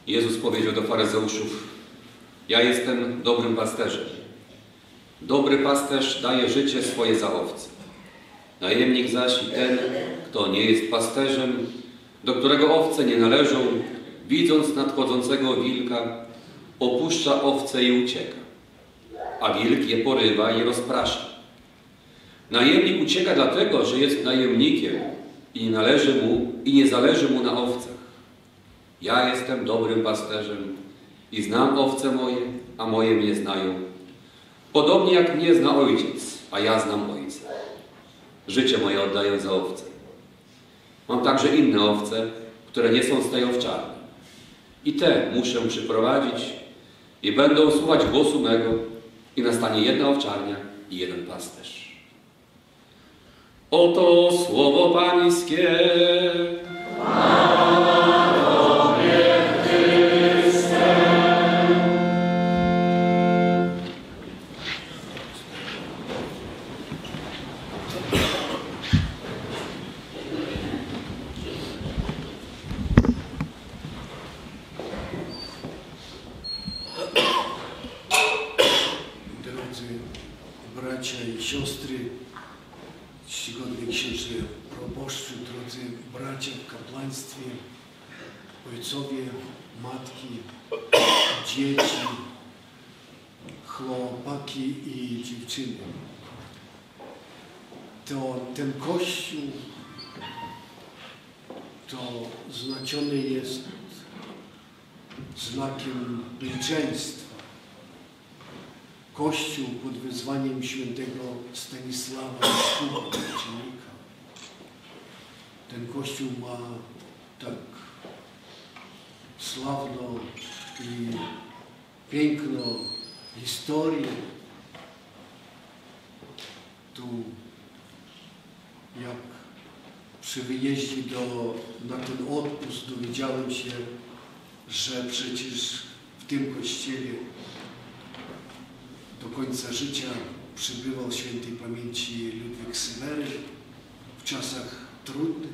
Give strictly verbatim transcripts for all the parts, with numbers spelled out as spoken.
Jezus powiedział do faryzeuszów: ja jestem dobrym pasterzem. Dobry pasterz daje życie swoje za owce. Najemnik zaś i ten, kto nie jest pasterzem, do którego owce nie należą, widząc nadchodzącego wilka, opuszcza owce i ucieka. A wilk je porywa i rozprasza. Najemnik ucieka dlatego, że jest najemnikiem i nie należy mu i nie zależy mu na owcach. Ja jestem dobrym pasterzem i znam owce moje, a moje mnie znają. Podobnie jak mnie zna Ojciec, a ja znam Ojca. Życie moje oddaję za owce. Mam także inne owce, które nie są z tej owczarni. I te muszę przyprowadzić i będą słuchać głosu mego i nastanie jedna owczarnia i jeden pasterz. Oto słowo Pańskie. Bracia i siostry, czcigodny księże proboszczu, drodzy bracia w kapłaństwie, ojcowie, matki, dzieci, chłopaki i dziewczyny. To ten Kościół to znaczony jest znakiem milczeństwa. Kościół pod wezwaniem świętego Stanisława Męczennika. Ten Kościół ma tak sławną i piękną historię. Tu jak przy wyjeździe do, na ten odpust dowiedziałem się, że przecież w tym kościele do końca życia przybywał świętej pamięci Ludwik Sewery w czasach trudnych,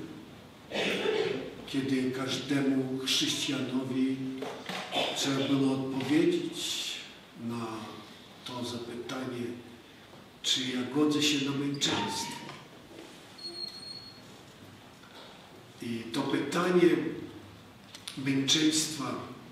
kiedy każdemu chrześcijanowi trzeba było odpowiedzieć na to zapytanie, czy ja godzę się na męczeństwo. I to pytanie męczeństwa,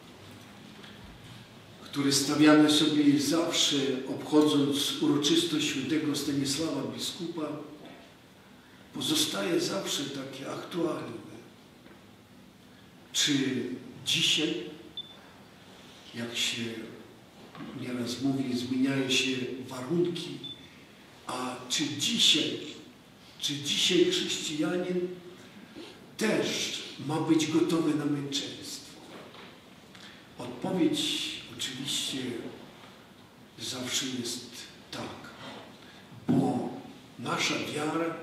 które stawiamy sobie zawsze, obchodząc uroczystość świętego Stanisława biskupa, pozostaje zawsze takie aktualne. Czy dzisiaj, jak się nieraz mówi, zmieniają się warunki, a czy dzisiaj, czy dzisiaj chrześcijanin też ma być gotowy na męczeństwo? Odpowiedź oczywiście zawsze jest tak, bo nasza wiara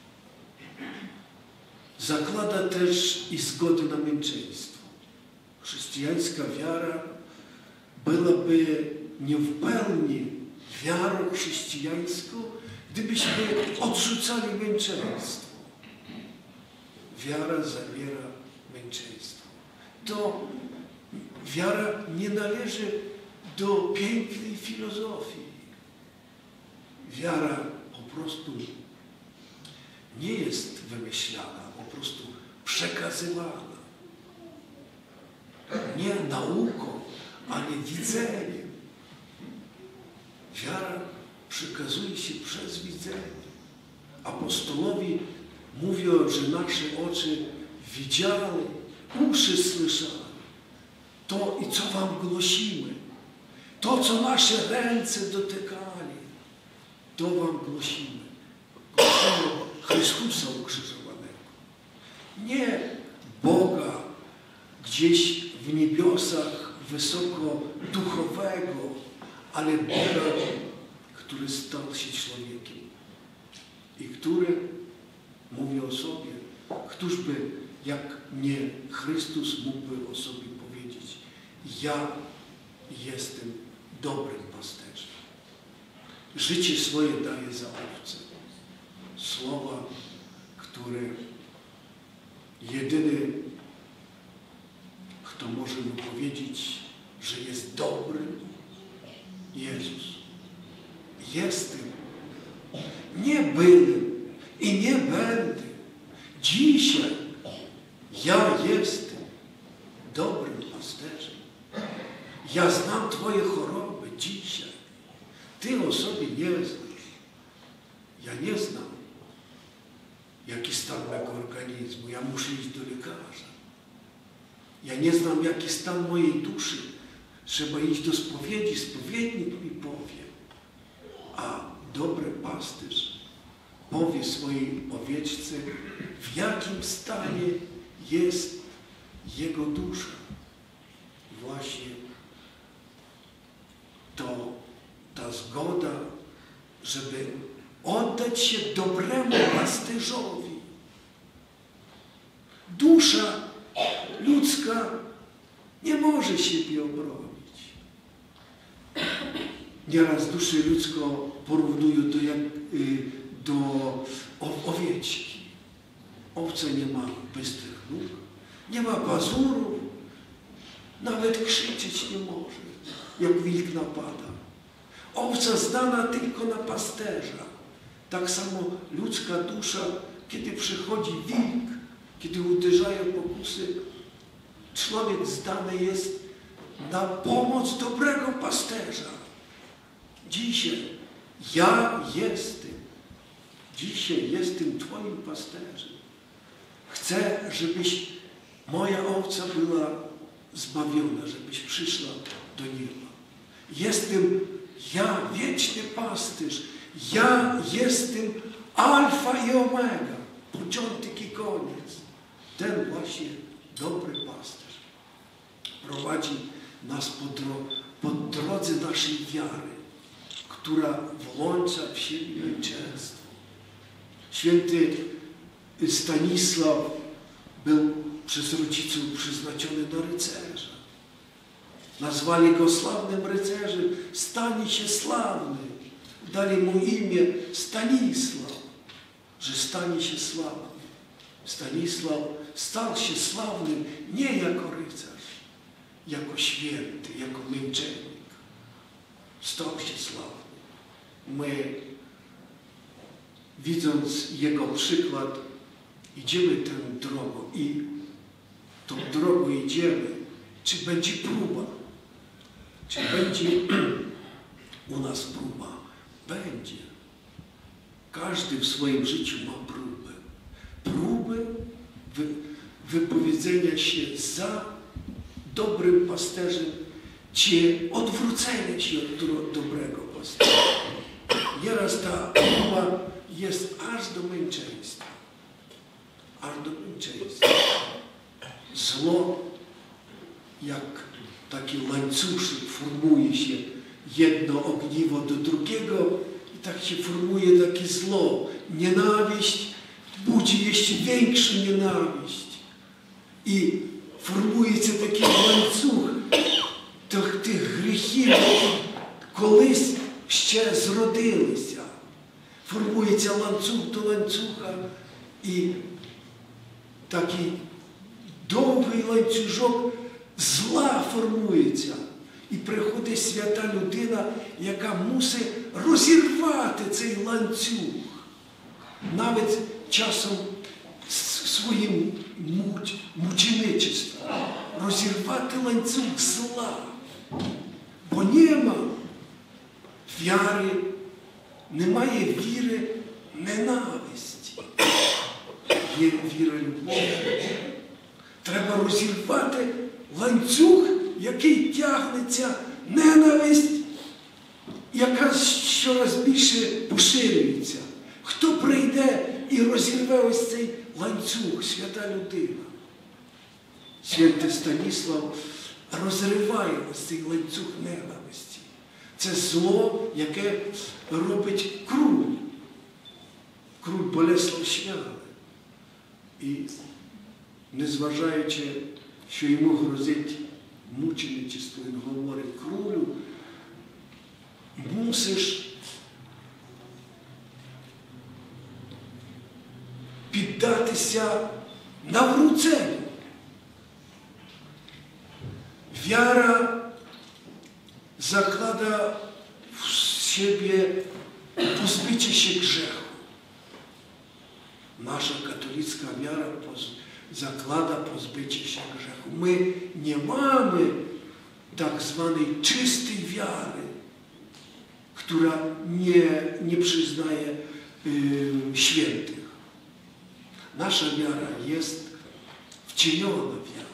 zakłada też i zgodę na męczeństwo. Chrześcijańska wiara byłaby nie w pełni wiarą chrześcijańską, gdybyśmy odrzucali męczeństwo. Wiara zawiera męczeństwo. To wiara nie należy do pięknej filozofii. Wiara po prostu nie jest wymyślana, po prostu przekazywana. Nie nauką, ale widzeniem. Wiara przekazuje się przez widzenie. Apostołowie mówią, że nasze oczy widziały, uszy słyszały. To i co wam głosimy, to co nasze ręce dotykali, to wam głosimy. Głosimy Chrystusa ukrzyżowanego. Nie Boga gdzieś w niebiosach wysoko duchowego, ale Boga, który stał się człowiekiem i który mówi o sobie, któż by jak nie Chrystus mógłby o sobie powiedzieć: ja jestem dobrym pasterzem. Życie swoje daje za owce. Słowa, które jedyny, kto to możemy powiedzieć, że jest dobry Jezus. Jestem, nie byłem i nie będę. Dzisiaj ja jestem dobrym pasterzem. Ja znam Twoje choroby dzisiaj. Ty o sobie nie znasz. Ja nie znam, jaki stan mego organizmu. Ja muszę iść do lekarza. Ja nie znam, jaki stan mojej duszy. Trzeba iść do spowiedzi. Spowiednik mi powie. A dobry pasterz powie swojej owieczce, w jakim stanie jest jego dusza. Właśnie to ta zgoda, żeby oddać się dobremu pasterzowi. Dusza ludzka nie może siebie obronić. Nieraz duszę ludzką porównują do, jak, do owieczki. Owca nie ma bystrych nóg, nie ma pazurów, nawet krzyczeć nie może, jak wilk napada. Owca zdana tylko na pasterza. Tak samo ludzka dusza, kiedy przychodzi wilk, kiedy uderzają pokusy, człowiek zdany jest na pomoc dobrego pasterza. Dzisiaj ja jestem, dzisiaj jestem Twoim pasterzem. Chcę, żebyś moja owca była zbawiona, żebyś przyszła do nieba. Jestem ja, wieczny pasterz. Ja jestem alfa i omega, początek i koniec. Ten właśnie dobry pasterz prowadzi nas po, dro po drodze naszej wiary, która włącza w siebie męczeństwo. Święty Stanisław był przez rodziców przeznaczony do rycerza. Nazwali go sławnym rycerzem. Stanie się sławny. Dali mu imię Stanisław, że stanie się sławny. Stanisław stał się sławnym nie jako rycerz, jako święty, jako męczennik. Stał się sławny. My, widząc jego przykład, idziemy tą drogą i tą drogą idziemy. Czy będzie próba? Czy będzie u nas próba? Będzie. Każdy w swoim życiu ma próbę. Próbę wy, wypowiedzenia się za dobrym pasterzem, czy odwrócenia się od do, dobrego pasterza. Nieraz ta próba jest aż do męczeństwa. Aż do męczeństwa. Zło, jak taki łańcuszek, formuje się jedno ogniwo do drugiego i tak się formuje takie zło. Nienawiść budzi jeszcze większą nienawiść. I formuje się taki łańcuch tych, tych гріхів, колись ще зродилися. Формується ланцюг до ланцюга і такий довгий ланцюжок зла формується. І приходить свята людина, яка мусить розірвати цей ланцюг. Навіть часом своїм муч, мученичеством. Розірвати ланцюг зла. Бо нема віри, немає віри ненависті. Є віра любові. Треба розірвати ланцюг, який тягнеться, ненависть, яка щораз більше поширюється. Хто прийде і розірве ось цей ланцюг, свята людина? Святий Станіслав розриває ось цей ланцюг ненависті. Це зло, яке робить Круль. Круль Болеслав Швяли. І незважаючи, що йому грозить мученичество, він говорить: Крулю, мусиш піддатися навруценню. Wiara zakłada w siebie pozbycie się grzechu. Nasza katolicka wiara poz, zakłada pozbycie się grzechu. My nie mamy tak zwanej czystej wiary, która nie, nie przyznaje y, świętych. Nasza wiara jest wcielona wiara.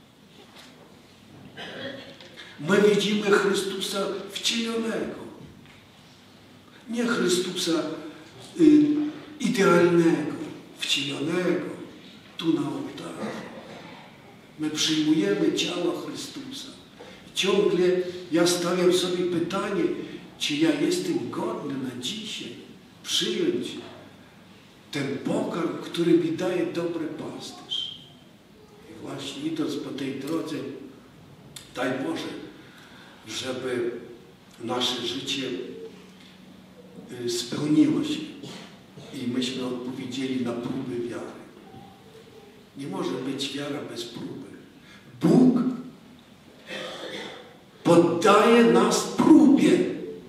My widzimy Chrystusa wcielonego. Nie Chrystusa y, idealnego, wcielonego tu na ołtarzu. My przyjmujemy ciało Chrystusa. Ciągle ja stawiam sobie pytanie, czy ja jestem godny na dzisiaj przyjąć ten pokarm, który mi daje dobry pasterz. I właśnie idąc po tej drodze, daj Boże, żeby nasze życie spełniło się i myśmy odpowiedzieli na próby wiary. Nie może być wiara bez próby. Bóg poddaje nas próbie.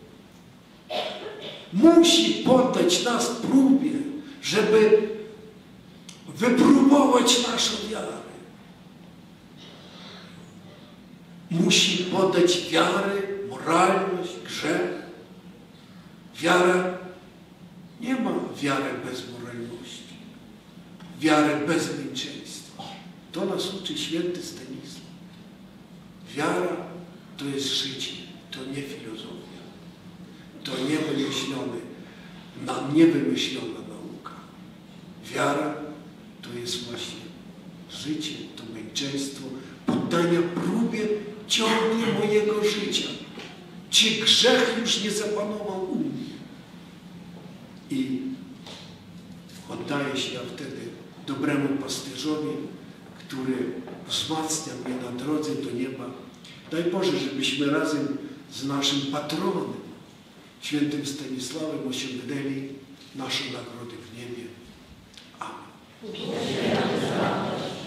Musi poddać nas próbie, żeby wypróbować naszą wiarę. Musi poddać wiarę, moralność, grzech. Wiara nie ma wiary bez moralności. Wiary bez męczeństwa. To nas uczy święty Stanisław. Wiara to jest życie, to nie filozofia. To nie wymyślone, nie wymyślona nauka. Wiara to jest właśnie życie, to męczeństwo, poddania próbie ciągnie mojego życia. Czy grzech już nie zapanował u mnie? I oddaję się ja wtedy dobremu pasterzowi, który wzmacnia mnie na drodze do nieba. Daj Boże, żebyśmy razem z naszym patronem, świętym Stanisławem, osiągnęli naszą nagrodę w niebie. Amen.